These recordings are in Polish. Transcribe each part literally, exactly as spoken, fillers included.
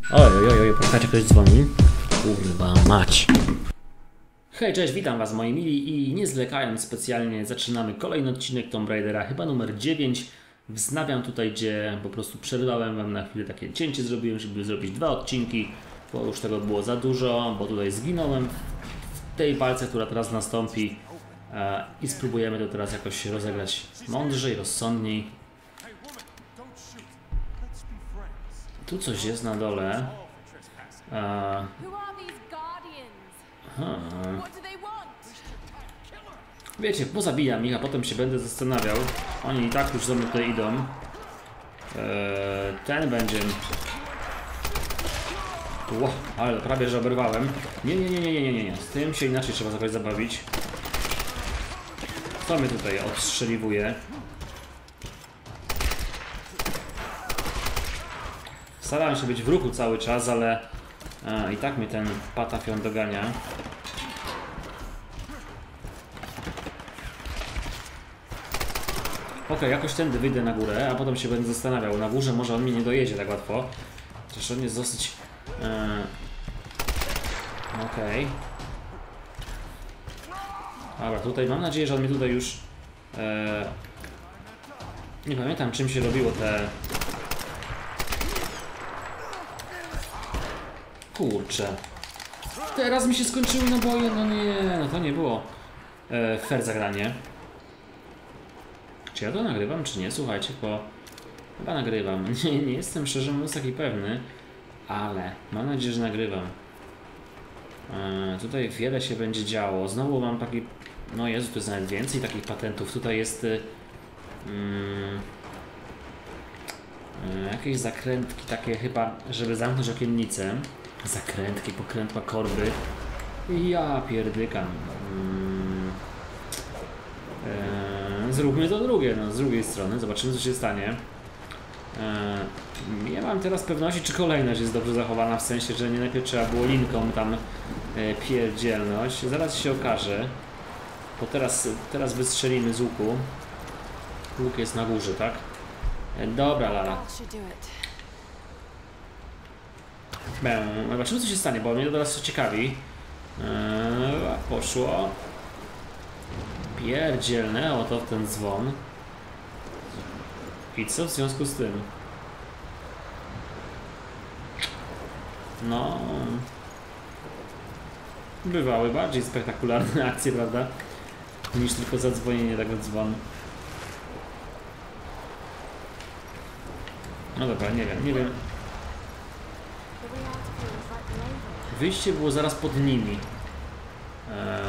Oj, oj, oj, poczekajcie, ktoś dzwoni. Kurwa mać. Hej, cześć, witam was moi mili i nie zwlekając specjalnie zaczynamy kolejny odcinek Tomb Raidera, chyba numer dziewięć. Wznawiam tutaj, gdzie po prostu przerwałem wam na chwilę takie cięcie zrobiłem, żeby zrobić dwa odcinki, bo już tego było za dużo, bo tutaj zginąłem w tej walce, która teraz nastąpi e, i spróbujemy to teraz jakoś rozegrać mądrzej, rozsądniej. Tu coś jest na dole. E, Hmm. Wiecie, pozabijam ich, a potem się będę zastanawiał. Oni i tak już do mnie tutaj idą. Eee, ten będzie... Ło, ale prawie że oberwałem. Nie, nie, nie, nie, nie, nie, nie. Z tym się inaczej trzeba jakoś zabawić. Kto mnie tutaj odstrzeliwuje? Starałem się być w ruchu cały czas, ale a, i tak mnie ten patafion dogania. Ok, jakoś tędy wyjdę na górę, a potem się będę zastanawiał. Na górze może on mnie nie dojedzie tak łatwo. Chociaż on jest dosyć... E... Okej. Okay. Dobra, tutaj mam nadzieję, że on mnie tutaj już... E... Nie pamiętam, czym się robiło te... Kurczę. Teraz mi się skończyły naboje, no nie, no to nie było e, fair zagranie. Czy ja to nagrywam, czy nie? Słuchajcie, bo chyba nagrywam. Nie, nie jestem szczerze mówiąc taki pewny, ale mam nadzieję, że nagrywam. E, tutaj wiele się będzie działo. Znowu mam taki, no Jezu, tu jest nawet więcej takich patentów. Tutaj jest y, mm, y, jakieś zakrętki takie chyba, żeby zamknąć okiennicę. Zakrętki, pokrętła, korby. Ja pierdykam. Hmm. Eee, zróbmy to drugie, no, z drugiej strony. Zobaczymy, co się stanie. Eee, nie mam teraz pewności, czy kolejność jest dobrze zachowana, w sensie, że nie najpierw trzeba było linką tam e, pierdzielność. Zaraz się okaże. Bo teraz, teraz wystrzelimy z łuku. Łuk jest na górze, tak? E, dobra, lala. Zobaczymy, co się stanie, bo mnie to teraz ciekawi. Eee, poszło. Pierdzielnęło to w ten dzwon. I co w związku z tym? No... Bywały bardziej spektakularne akcje, prawda? Niż tylko zadzwonienie tego dzwonu. No dobra, nie wiem, nie wiem. Wyjście było zaraz pod nimi. Eee,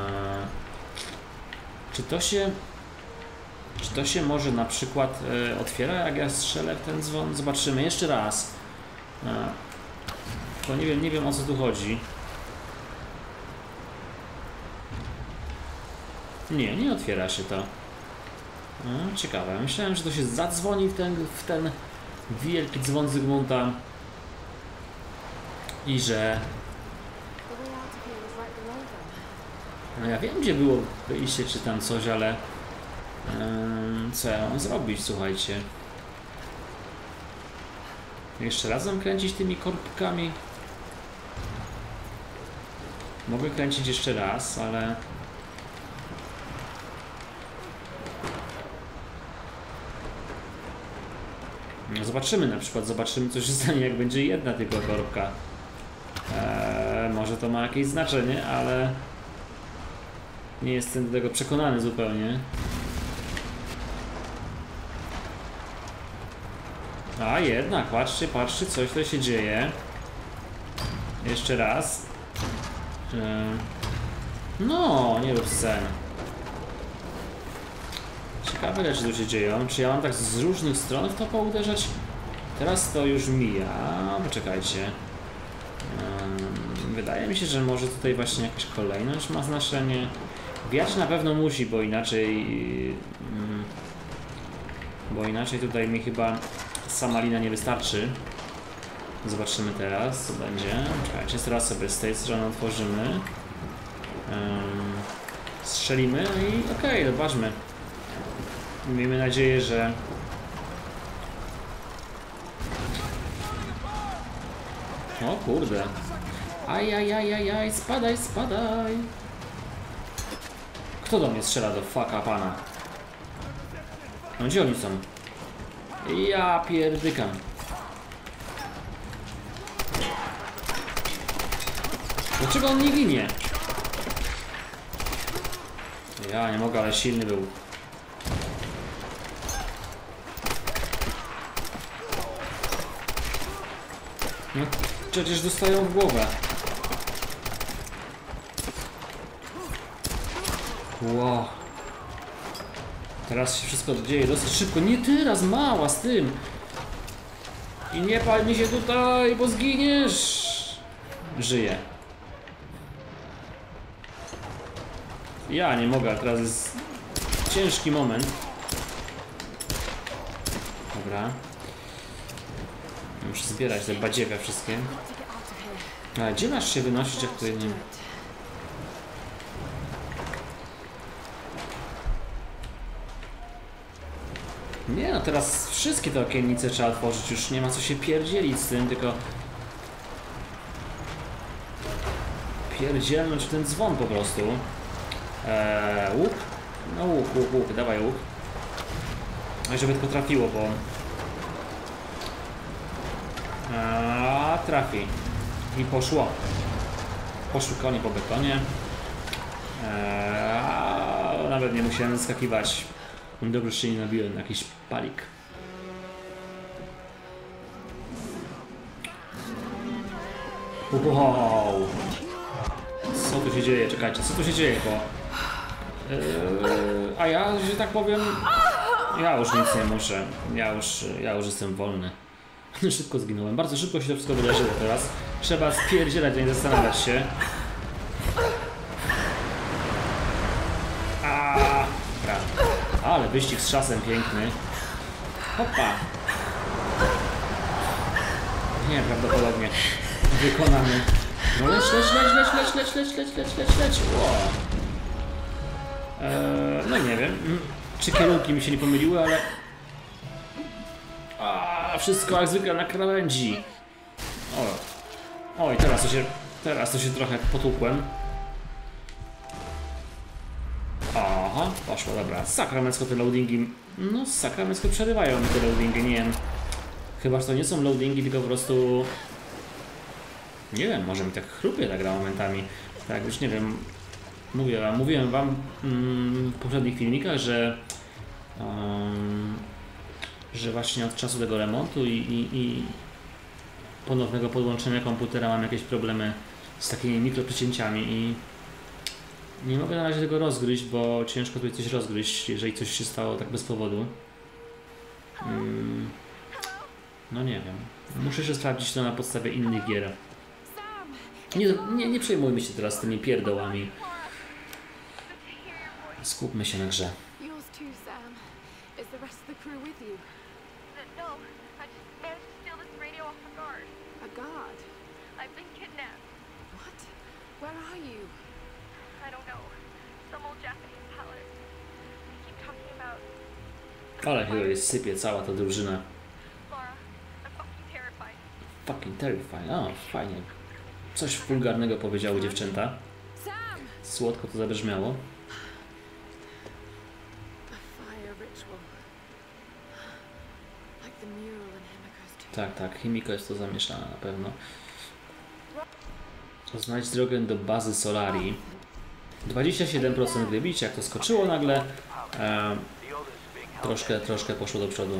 czy to się... Czy to się może na przykład e, otwiera, jak ja strzelę w ten dzwon? Zobaczymy jeszcze raz. Eee, to nie wiem, nie wiem o co tu chodzi. Nie, nie otwiera się to. Eee, ciekawe. Myślałem, że to się zadzwoni w ten, w ten wielki dzwon Zygmunta. I że... No ja wiem, gdzie było wyjście czy tam coś, ale... Yy, co ja mam zrobić, słuchajcie? Jeszcze raz mam kręcić tymi korbkami? Mogę kręcić jeszcze raz, ale... No zobaczymy na przykład, zobaczymy co się stanie, jak będzie jedna tylko korbka. Eee, może to ma jakieś znaczenie, ale nie jestem do tego przekonany zupełnie. A jednak, patrzcie, patrzcie, coś tutaj się dzieje. Jeszcze raz. Eee, no, nie rób scen. Ciekawe rzeczy tu się dzieją. Czy ja mam tak z różnych stron w to pouderzać? Teraz to już mija. Poczekajcie. Wydaje mi się, że może tutaj właśnie jakaś kolejność ma znaczenie. Wiać na pewno musi, bo inaczej... Bo inaczej tutaj mi chyba sama lina nie wystarczy. Zobaczymy teraz, co będzie. Czekajcie, teraz sobie z tej strony otworzymy. Strzelimy i okej, okay, zobaczmy. Miejmy nadzieję, że O kurde. Ajajajajaj, spadaj, spadaj. Kto do mnie strzela do fucka pana? No gdzie oni są? Ja pierdykam. Dlaczego on nie ginie? Ja nie mogę, ale silny był. No, przecież dostają w głowę. Wow. Teraz się wszystko dzieje dosyć szybko. Nie teraz, mała z tym. I nie pal mi się tutaj, bo zginiesz. Żyję. Ja nie mogę, teraz jest ciężki moment. Dobra. Muszę zbierać te badziewia wszystkie. A gdzie masz się wynosić, jak tutaj nie... Nie no, teraz wszystkie te okiennice trzeba otworzyć, już nie ma co się pierdzielić z tym, tylko... Pierdzielnąć w ten dzwon po prostu. Eee, łuk? No łuk, łuk, łuk, dawaj łuk. No i żeby tylko trafiło, bo... A trafi. I poszło. Poszły konie po betonie. Eee, nawet nie musiałem skakiwać. Dobrze się nie nabiłem na jakiś palik. Wow. Co tu się dzieje? Czekajcie, co tu się dzieje, bo... Eee, a ja, że tak powiem... Ja już nic nie muszę. Ja już, ja już jestem wolny. Szybko zginąłem. Bardzo szybko się to wszystko wydarzyło teraz. Trzeba spierdzielać, nie zastanawiać się. A, ale wyścig z czasem piękny. Hopa. Nie, prawdopodobnie wykonany. No leć, leć, leć, leć, leć, leć, leć, leć, leć, leć, leć. Wow. Eee, no nie wiem, czy kierunki mi się nie pomyliły, ale... A, wszystko jak zwykle na krawędzi. O. Oj, teraz to się, teraz to się trochę potłukłem. Aha, poszło, dobra. Sakramencko te loadingi... No, sakramencko przerywają mi te loadingi, nie wiem. Chyba, że to nie są loadingi, tylko po prostu... Nie wiem, może mi tak chrupie ta gra momentami. Tak, już nie wiem. Mówię, mówiłem wam mm, w poprzednich filmikach, że... Um, że właśnie od czasu tego remontu i, i, i ponownego podłączenia komputera mam jakieś problemy z takimi mikroprzecięciami i nie mogę na razie tego rozgryźć, bo ciężko tutaj coś rozgryźć, jeżeli coś się stało tak bez powodu. Hmm. No nie wiem. Muszę jeszcze sprawdzić to na podstawie innych gier. Nie, nie, nie przejmujmy się teraz tymi pierdołami. Skupmy się na grze. Ale chyba jest sypie cała ta drużyna. Fucking terrifying. O, fajnie. Coś wulgarnego powiedziały dziewczęta. Słodko to zabrzmiało. Tak, tak. Himiko jest to zamieszana na pewno. Znajdź drogę do bazy Solari. dwadzieścia siedem procent gry. Widzicie, jak to skoczyło nagle. E, troszkę, troszkę poszło do przodu.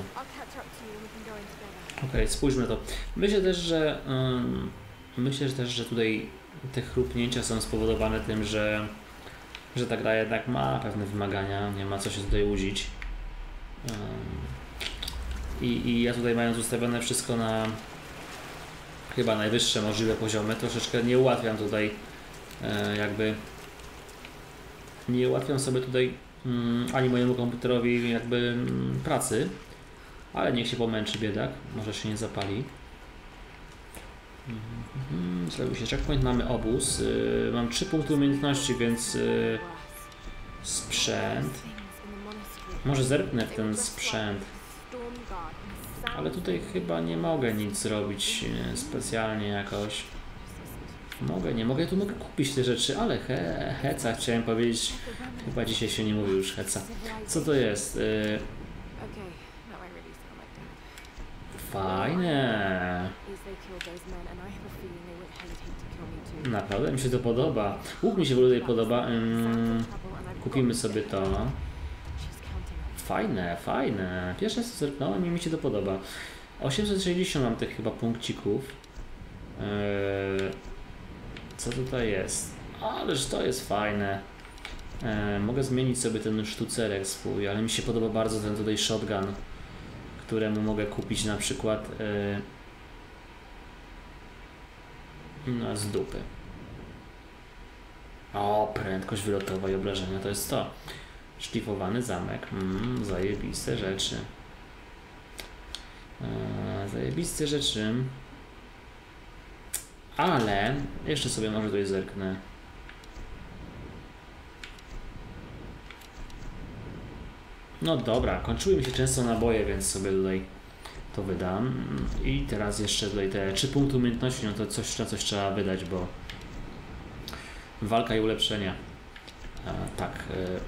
Okej, okay, spójrzmy na to. Myślę też, że um, myślę że też, że tutaj te chrupnięcia są spowodowane tym, że, że ta gra jednak ma pewne wymagania, nie ma co się tutaj łudzić. Um, i, I ja tutaj, mając ustawione wszystko na chyba najwyższe możliwe poziomy, troszeczkę nie ułatwiam tutaj e, jakby nie ułatwiam sobie tutaj mm, ani mojemu komputerowi jakby mm, pracy. Ale niech się pomęczy biedak, może się nie zapali. Mhm. Zrobił się checkpoint, mamy obóz. Yy, mam trzy punkty umiejętności, więc yy, sprzęt. Może zerknę w ten sprzęt. Ale tutaj chyba nie mogę nic zrobić e, specjalnie jakoś. Mogę, nie mogę, tu mogę kupić te rzeczy, ale he, heca chciałem powiedzieć. Chyba dzisiaj się nie mówi już heca. Co to jest? E, fajne. Naprawdę mi się to podoba. Łuk mi się w ogóle tutaj podoba. Um, kupimy sobie to. Fajne, fajne. Pierwsze co zerknąłem i mi się to podoba. osiemset sześćdziesiąt mam tych chyba punkcików. Eee, co tutaj jest? Ależ to jest fajne. Eee, mogę zmienić sobie ten sztucerek swój, ale mi się podoba bardzo ten tutaj shotgun, któremu mogę kupić na przykład eee, no z dupy. O, prędkość wylotowa i obrażenia to jest to. Szlifowany zamek. Mm, zajebiste rzeczy. Eee, zajebiste rzeczy. Ale jeszcze sobie może tutaj zerknę. No dobra, kończyły mi się często naboje, więc sobie tutaj to wydam. I teraz jeszcze tutaj te trzy punkty umiejętności, no to coś na coś trzeba wydać, bo walka i ulepszenia. E, tak. E,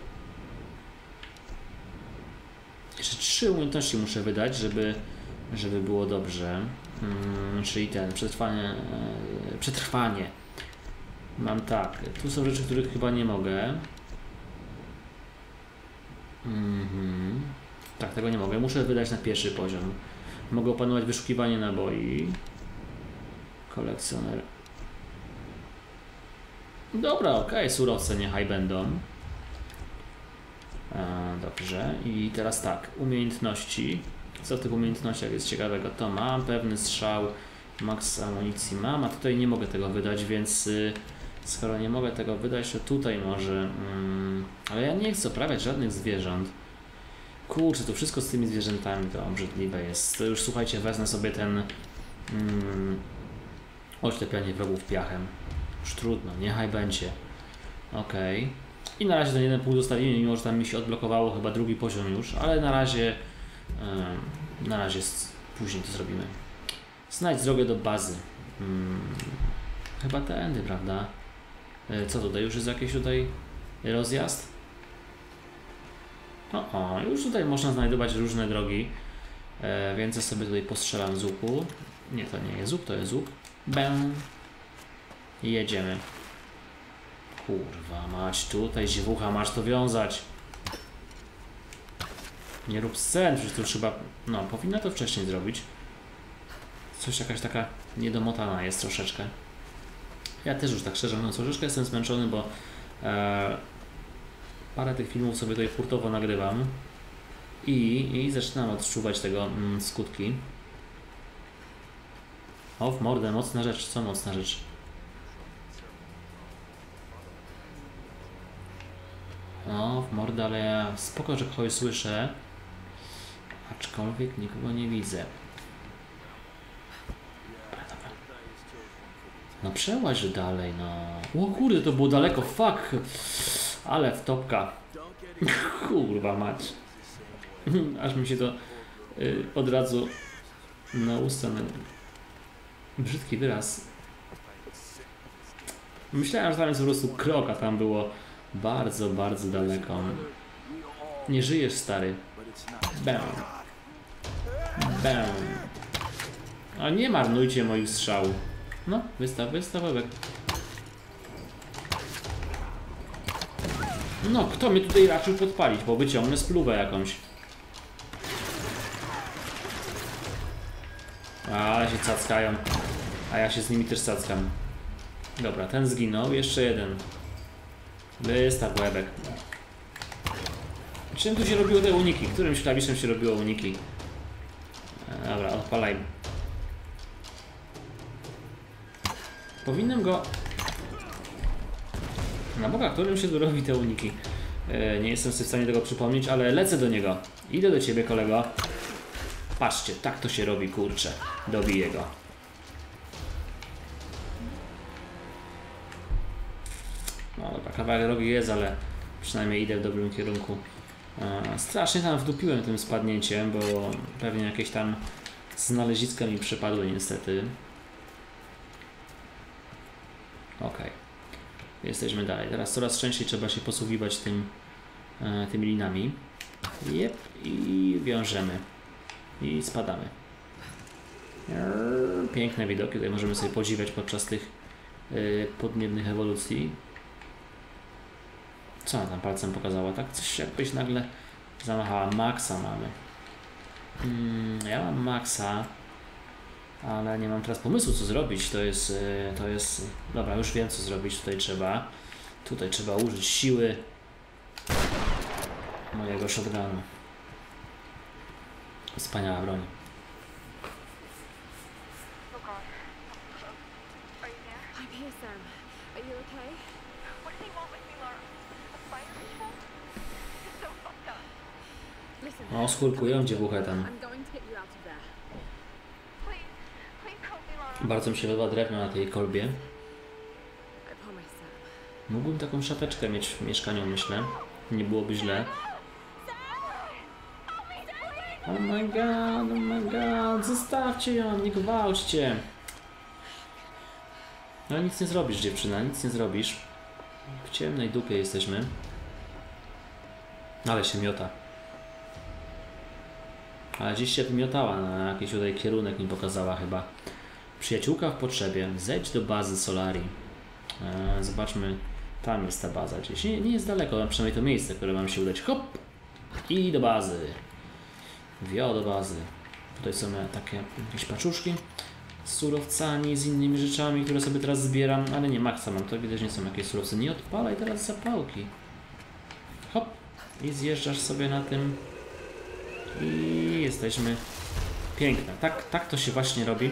jeszcze trzy umiejętności muszę wydać, żeby, żeby było dobrze. Hmm, czyli ten, przetrwanie, e, przetrwanie. Mam tak, tu są rzeczy, których chyba nie mogę. Mhm. Tak, tego nie mogę. Muszę wydać na pierwszy poziom. Mogę opanować wyszukiwanie naboi. Kolekcjoner. Dobra, okej, okay. Surowce niechaj będą. E, dobrze. I teraz tak, umiejętności. Co w tych umiejętnościach jest ciekawego? To mam pewny strzał, max amunicji mam, a tutaj nie mogę tego wydać, więc y, skoro nie mogę tego wydać, to tutaj może... Mm, ale ja nie chcę oprawiać żadnych zwierząt. Kurczę, to wszystko z tymi zwierzętami to obrzydliwe jest. To już słuchajcie, wezmę sobie ten mm, oślepianie wrogów piachem. Już trudno, niechaj będzie. Okej. Okay. I na razie ten jeden punkt zostawimy, mimo że tam mi się odblokowało chyba drugi poziom już, ale na razie yy, na razie później to zrobimy. Znajdź drogę do bazy. Hmm, chyba tędy, prawda? Yy, co tutaj? Już jest jakiś tutaj rozjazd? O, o, już tutaj można znajdować różne drogi, e, więc ja sobie tutaj postrzelam z łuku. Nie, to nie jest łuk, to jest łuk. Bam. I jedziemy. Kurwa mać, tutaj dziewucha, masz to wiązać. Nie rób scen, przecież to już chyba, no, powinna to wcześniej zrobić. Coś jakaś taka niedomotana jest troszeczkę. Ja też już tak szczerze mówiąc, troszeczkę jestem zmęczony, bo e, parę tych filmów sobie tutaj hurtowo nagrywam i, i zaczynam odczuwać tego mm, skutki. O, w mordę, mocna rzecz, co mocna rzecz? No, w mordę, ale ja spoko, że kogoś słyszę, aczkolwiek nikogo nie widzę. Dobra, dobra. No przełaź dalej, no. O kurde, to było daleko, fuck! Ale wtopka. Kurwa mać. Aż mi się to y, od razu na usta. Brzydki wyraz. Myślałem, że tam jest po prostu krok, a tam było bardzo, bardzo daleko. Nie żyjesz, stary. Bam. Bam. A nie marnujcie moich strzałów. No, wystaw, wystaw, wystaw. No, kto mnie tutaj raczył podpalić, bo wyciągnę spluwę jakąś. Ale się cackają. A ja się z nimi też cackam. Dobra, ten zginął, jeszcze jeden. Wystaw łebek. Czym tu się robiło te uniki? Którymś klawiszem się robiło uniki? Dobra, odpalaj. Powinienem go... Na Boga, którym się tu robi te uniki? E, nie jestem sobie w stanie tego przypomnieć, ale lecę do niego. Idę do ciebie, kolego. Patrzcie, tak to się robi, kurczę. Dobiję go. No dobra, kawałek drogi jest, ale przynajmniej idę w dobrym kierunku. E, strasznie tam wdupiłem tym spadnięciem, bo pewnie jakieś tam Znaleziska mi przepadły niestety. Ok. Jesteśmy dalej. Teraz coraz częściej trzeba się posługiwać tym, e, tymi linami. Jep. I wiążemy. I spadamy. Piękne widoki. Tutaj możemy sobie podziwiać podczas tych y, podniebnych ewolucji. Co ona tam palcem pokazała? Tak coś jakbyś nagle zamachała. Maxa mamy. Hmm, ja mam Maxa, ale nie mam teraz pomysłu co zrobić. To jest, y, to jest... Dobra, już wiem co zrobić. Tutaj trzeba... Tutaj trzeba użyć siły mojego shotgunu. Wspaniała broń. O, skurkują dziewuchę tam. Bardzo mi się podoba drewno na tej kolbie. Mógłbym taką szafeczkę mieć w mieszkaniu, myślę. Nie byłoby źle. Oh my god, oh my god, zostawcie ją, nie gwałćcie. No nic nie zrobisz, dziewczyna, nic nie zrobisz. W ciemnej dupie jesteśmy. Ale się miota. Ale gdzieś się wymiotała, na jakiś tutaj kierunek mi pokazała chyba. Przyjaciółka w potrzebie, zejdź do bazy Solari. Eee, zobaczmy, tam jest ta baza gdzieś. Nie, nie jest daleko, a przynajmniej to miejsce, które mam się udać. Hop! I do bazy. Wio do bazy. Tutaj są takie jakieś paczuszki z surowcami, z innymi rzeczami, które sobie teraz zbieram, ale nie maksa mam, to widać nie są jakieś surowce. Nie odpalaj teraz zapałki. Hop! I zjeżdżasz sobie na tym. I jesteśmy. Piękne. Tak, tak to się właśnie robi.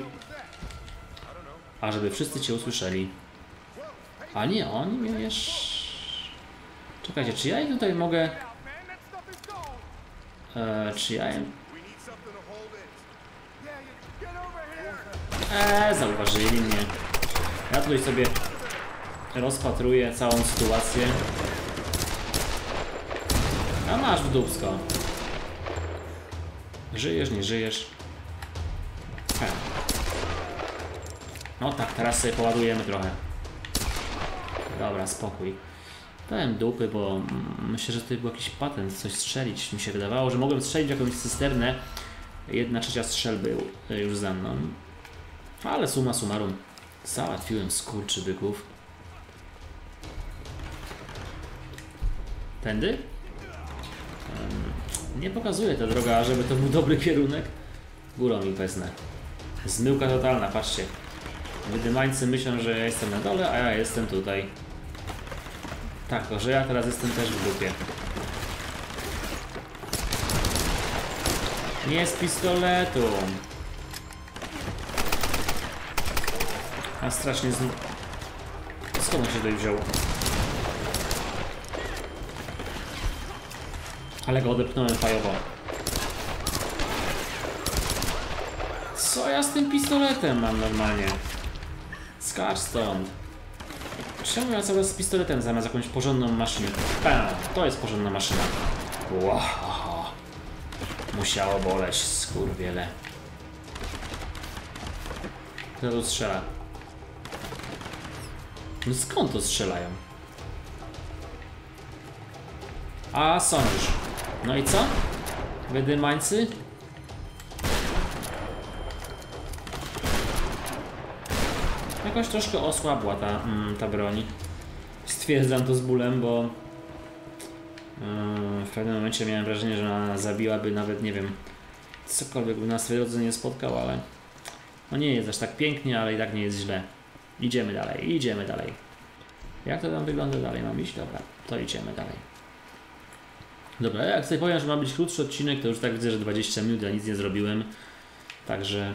A żeby wszyscy Cię usłyszeli. A nie, oni mnie jeszcze... Czekajcie, czy ja ich tutaj mogę... Eee, czy ja im... Eee, zauważyli mnie. Ja tutaj sobie rozpatruję całą sytuację. A masz w dupsko. Żyjesz, nie żyjesz. He. No tak, teraz sobie poładujemy trochę. Dobra, spokój. Dałem dupy, bo myślę, że tutaj był jakiś patent, coś strzelić. Mi się wydawało, że mogłem strzelić jakąś cysternę. Jedna trzecia strzelby już za mną. Ale summa summarum załatwiłem skurczybyków. Tędy? Um, nie pokazuje ta droga, żeby to był dobry kierunek. Górą ich wezmę. Zmyłka totalna, patrzcie. Wydymańcy myślą, że ja jestem na dole, a ja jestem tutaj. Tak, to że ja teraz jestem też w dupie. Nie z pistoletu. A strasznie z... Skąd on się tutaj wziął? Ale go odepchnąłem fajowo. Co ja z tym pistoletem mam normalnie? Skacz stąd. Czemu ja cały czas z pistoletem zamiast jakąś porządną maszynę? Bam! To jest porządna maszyna. Wow. Musiało boleć, skurwiele. Kto tu strzela? No skąd to strzelają? A sądzisz. No i co? Wydymańcy? Jakoś troszkę osłabła ta, mm, ta broń. Stwierdzam to z bólem, bo yy, w pewnym momencie miałem wrażenie, że ona zabiłaby nawet, nie wiem, cokolwiek by na swojej drodze nie spotkał, ale no nie jest aż tak pięknie, ale i tak nie jest źle. Idziemy dalej, idziemy dalej. Jak to tam wygląda dalej? Mam iść? Dobra, to idziemy dalej. Dobra, jak sobie powiem, że ma być krótszy odcinek, to już tak widzę, że dwadzieścia minut, ja nic nie zrobiłem. Także...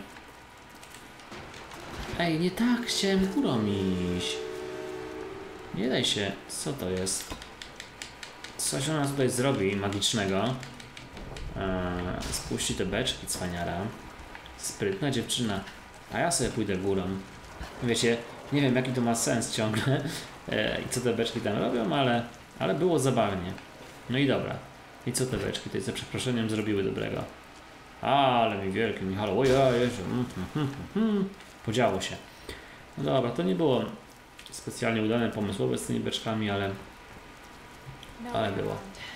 Ej, nie tak, chciałem górą iść. Nie daj się. Co to jest? Coś ona tutaj zrobi magicznego. Eee, spuści te beczki, cwaniara. Sprytna dziewczyna. A ja sobie pójdę górą. Wiecie, nie wiem jaki to ma sens ciągle. Eee, I co te beczki tam robią, ale, ale było zabawnie. No i dobra. I co te beczki tutaj za przeproszeniem zrobiły dobrego? Ale mi wielki Michał, ojej, Jezu. Mm, mm, mm, mm. Podziało się. No dobra, to nie było specjalnie udane pomysłowe z tymi beczkami, ale ale było.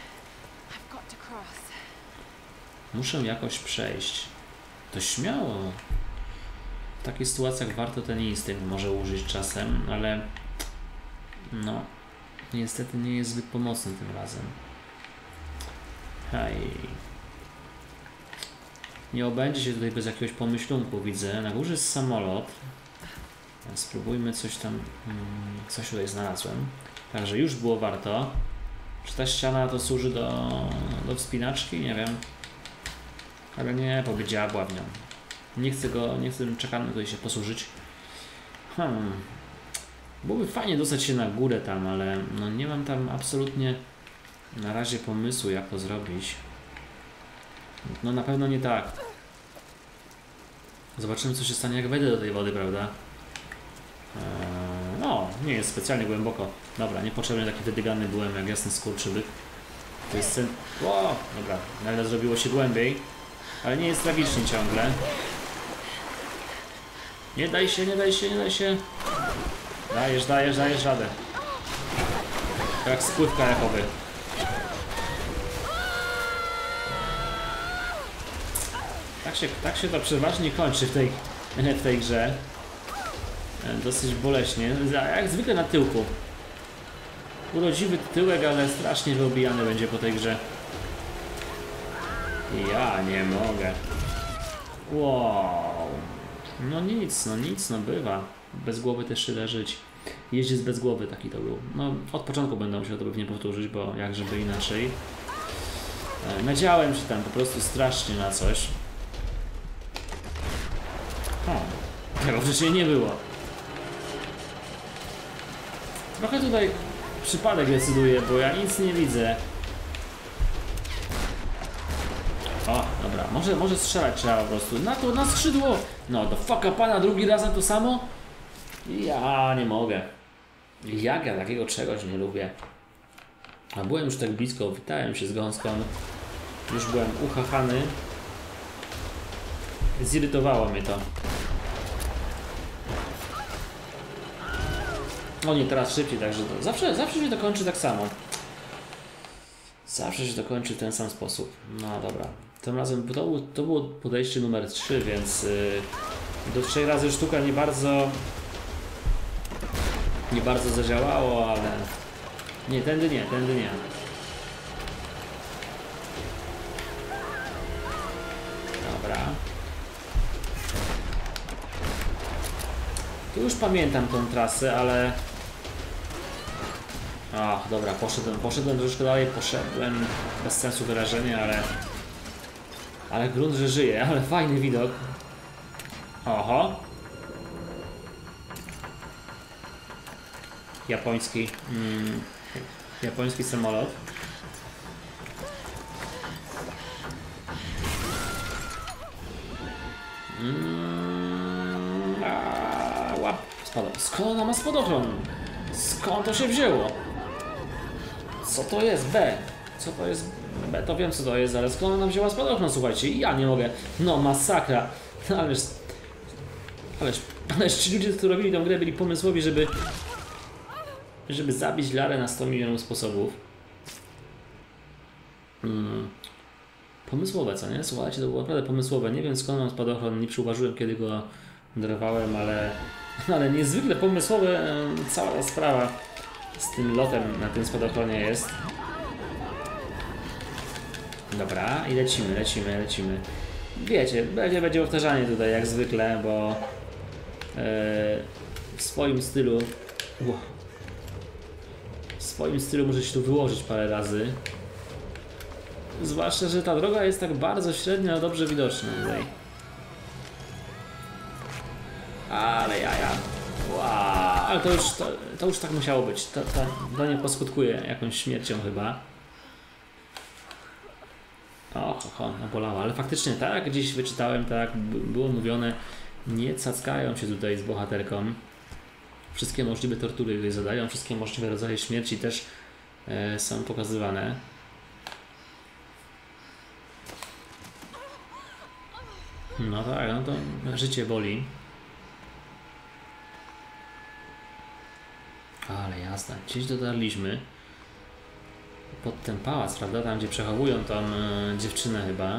Muszę jakoś przejść. To śmiało. W takich sytuacjach warto ten instynkt może użyć czasem, ale no niestety nie jest zbyt pomocny tym razem. Hej. Nie obędzie się tutaj bez jakiegoś pomyślunku, widzę. Na górze jest samolot. Spróbujmy coś tam, coś tutaj znalazłem. Także już było warto. Czy ta ściana to służy do, do wspinaczki? Nie wiem. Ale nie, bo by diabła w nią. Nie chcę go, nie chcę tym czekanym tutaj się posłużyć. Hmm. Byłoby fajnie dostać się na górę tam, ale no nie mam tam absolutnie na razie pomysłu, jak to zrobić. No na pewno nie tak. Zobaczymy, co się stanie, jak wejdę do tej wody, prawda? Eee, no, nie jest specjalnie głęboko. Dobra, niepotrzebnie taki wydygany byłem, jak jasny skurczybyk. To jest sen... Wow, dobra, nagle zrobiło się głębiej. Ale nie jest tragicznie ciągle. Nie daj się, nie daj się, nie daj się. Dajesz, dajesz, dajesz radę. Jak spływ kajakowy. Tak się, tak się to przeważnie kończy w tej, w tej grze. Dosyć boleśnie. Jak zwykle na tyłku. Urodziwy tyłek, ale strasznie wyobijany będzie po tej grze. Ja nie mogę. Wow. No nic, no nic, no bywa. Bez głowy też się da żyć. Jeździec bez głowy, taki to był. No od początku będę musiał to pewnie powtórzyć, bo jak żeby inaczej. Nadziałem się tam po prostu strasznie na coś. O, tego wcześniej nie było. Trochę tutaj przypadek decyduje, bo ja nic nie widzę. O, dobra, może, może strzelać trzeba po prostu. Na to, na skrzydło! No, do fucka pana, drugi raz na to samo? Ja nie mogę. Jak ja takiego czegoś nie lubię. A byłem już tak blisko, witałem się z gąską. Już byłem uchachany. Zirytowało mnie to. O nie, teraz szybciej, także to zawsze, zawsze się to kończy tak samo. Zawsze się to kończy w ten sam sposób. No dobra. Tym razem to, to było podejście numer trzy, więc yy, do trzech razy sztuka nie bardzo nie bardzo zadziałało, ale nie, tędy nie, tędy nie. Dobra. Tu już pamiętam tą trasę, ale ach, dobra, poszedłem, poszedłem troszeczkę dalej, poszedłem bez sensu wyrażenia, ale ale grunt, że żyje, ale fajny widok. Oho. Japoński mm, japoński samolot. Mm, a, łap, spadł. Skąd ona ma spadochron? Skąd to się wzięło? Co to jest B? Co to jest B? To wiem co to jest, ale skąd ona wzięła spadochron? Słuchajcie, ja nie mogę. No masakra. Ależ, ależ, ależ ci ludzie, którzy robili tą grę, byli pomysłowi, żeby żeby zabić Larę na sto milionów sposobów. Hmm. Pomysłowe, co nie? Słuchajcie, to było naprawdę pomysłowe. Nie wiem skąd mam spadochron, nie przyuważyłem kiedy go dorwałem, ale ale niezwykle pomysłowe cała ta sprawa z tym lotem na tym spadochronie jest. Dobra, i lecimy, lecimy, lecimy. Wiecie, będzie, będzie powtarzanie tutaj jak zwykle, bo yy, w swoim stylu wow, w swoim stylu muszę się tu wyłożyć parę razy. Zwłaszcza, że ta droga jest tak bardzo średnio, ale dobrze widoczna tutaj. Ale jaja. Wow, ale to już, to, to już tak musiało być. To, to, to nie poskutkuje jakąś śmiercią chyba. O, ho, ho, no bolało, ale faktycznie tak, jak gdzieś wyczytałem, tak było mówione, nie cackają się tutaj z bohaterką. Wszystkie możliwe tortury, które zadają, wszystkie możliwe rodzaje śmierci też e, są pokazywane. No tak, no to życie boli. Ale jazda, gdzieś dotarliśmy pod ten pałac, prawda? Tam, gdzie przechowują tą e, dziewczynę chyba.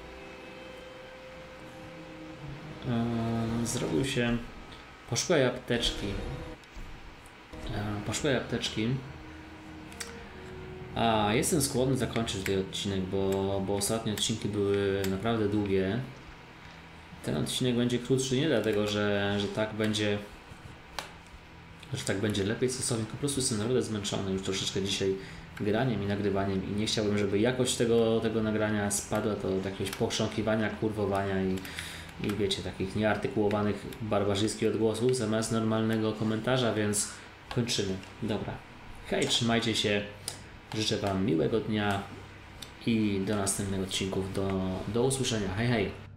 E, zrobił się... Poszukaj apteczki. E, poszukaj apteczki. A jestem skłonny zakończyć ten odcinek, bo, bo ostatnie odcinki były naprawdę długie. Ten odcinek będzie krótszy nie dlatego, że, że tak będzie że tak będzie lepiej stosownie, po prostu jestem naprawdę zmęczony już troszeczkę dzisiaj graniem i nagrywaniem i nie chciałbym, żeby jakość tego, tego nagrania spadła do jakiegoś pochrząkiwania, kurwowania i, i wiecie, takich nieartykułowanych barbarzyńskich odgłosów zamiast normalnego komentarza, więc kończymy. Dobra. Hej, trzymajcie się. Życzę Wam miłego dnia i do następnych odcinków. Do, do usłyszenia. Hej, hej.